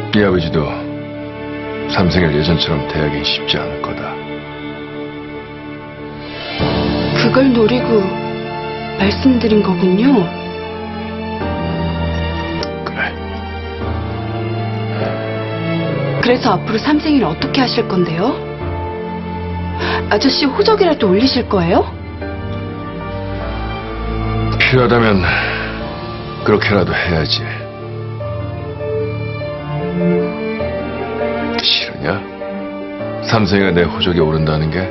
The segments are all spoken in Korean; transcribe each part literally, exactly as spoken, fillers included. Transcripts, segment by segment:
네 아버지도 삼생을 예전처럼 대하긴 쉽지 않을 거다. 그걸 노리고 말씀드린 거군요. 그래. 그래서 앞으로 삼생이를 어떻게 하실 건데요? 아저씨 호적이라도 올리실 거예요? 필요하다면 그렇게라도 해야지. 싫으냐? 삼생이가 내 호적에 오른다는 게?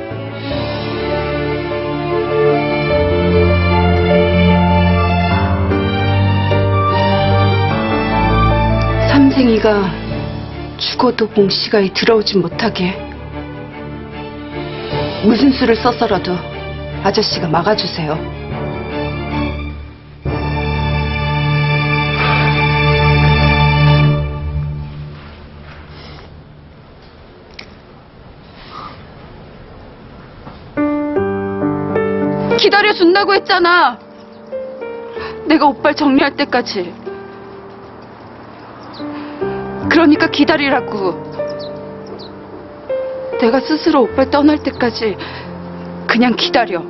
삼생이가 죽어도 봉씨가 들어오지 못하게 무슨 수를 써서라도 아저씨가 막아주세요. 기다려준다고 했잖아. 내가 오빠를 정리할 때까지. 그러니까 기다리라고. 내가 스스로 오빠를 떠날 때까지 그냥 기다려.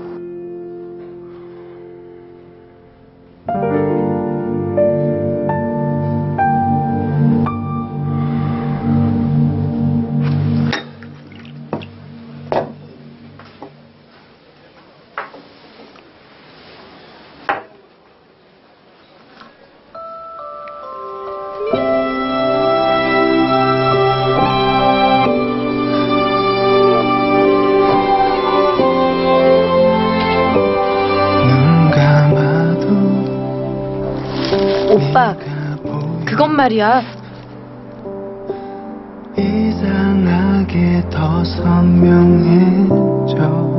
오빠, 그건 말이야. 이상하게 더 선명해져.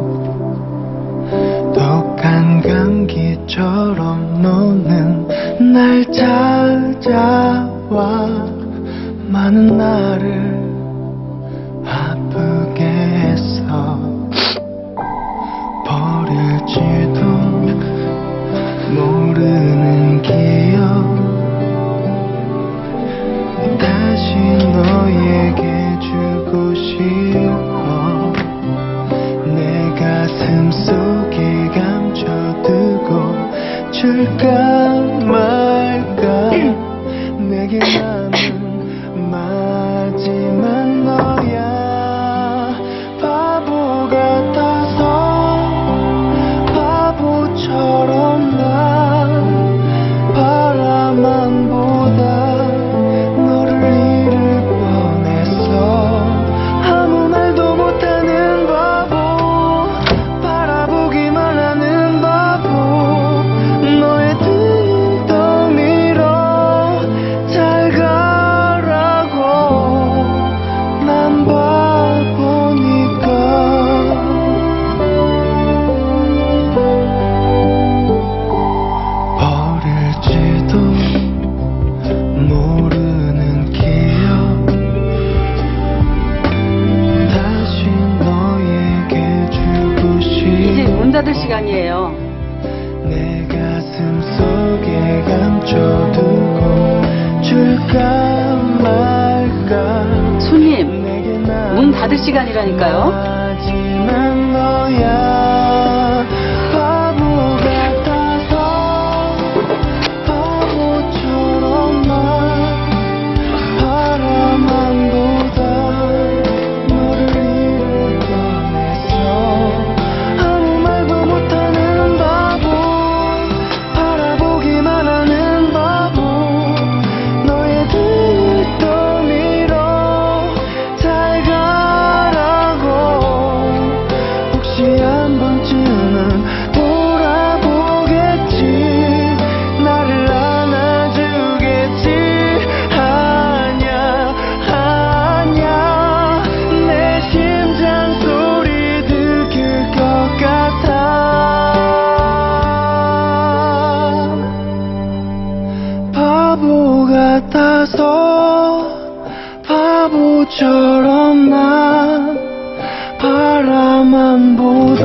독한 감기처럼 너는 날 찾아와. 많은 나를 아프게 했어. 버릴지도 모르는 기억. 다시 너에게 주고 싶어. 내 가슴 속에 감춰두고 줄까 말까. 내게 남은 마지막 너야. 바보 같아서 바보처럼 난 바라만 보다 너를 잃을 뻔했어. 아무 말도 못하는 바보. 바라보기만 하는 바보. 너의 등도 밀어 잘 가라고. 난 바보니까. 버릴지도 모르는 기억. 다시 너에게 주고 이제 싶어. 문 닫을 시간이에요. 내 가슴 속에 감춰두고 줄까 말까. 손님, 내게 문 닫을 시간이라니까요. 마지막 너야. 바보 같아서 바보처럼 난 바라만 보다 너를 잃을 뻔했어. 아무 말도 못하는 바보. 바라보기만 하는 바보. 너의 등도 밀어 잘 가라고. 혹시 한 번쯤은 돌아보겠지. 나를 안아주겠지. 아냐 아냐. 내 심장 소리 들킬 것 같아. 바보 같아서 바보처럼 난 바라만 보다